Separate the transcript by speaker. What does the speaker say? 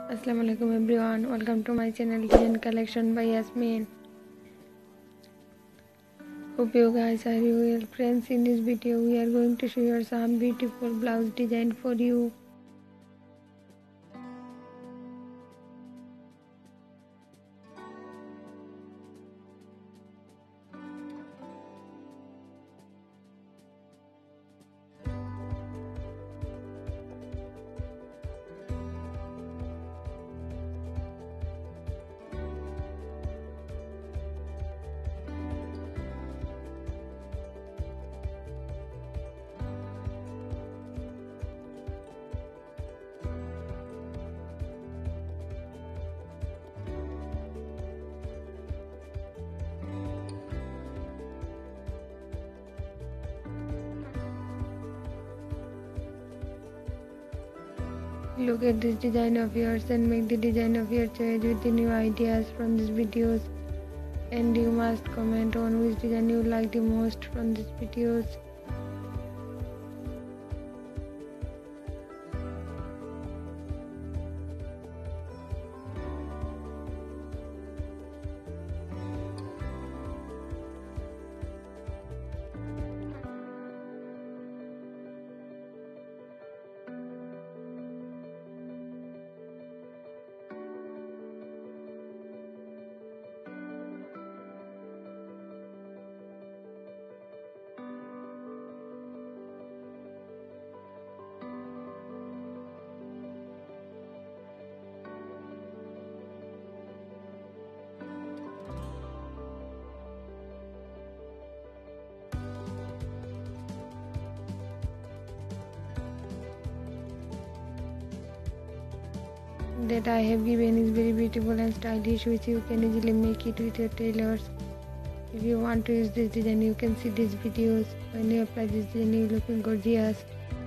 Speaker 1: Assalamualaikum everyone, welcome to my channel Design Collection by Yasmin. Hope you guys are well. Friends, in this video we are going to show you some beautiful blouse design for you. Look at this design of yours and make the design of your choice with the new ideas from these videos. And you must comment on which design you like the most from these videos. That I have given is very beautiful and stylish, which you can easily make it with your tailors. If you want to use this design, you can see these videos. When you apply this design, you looking gorgeous.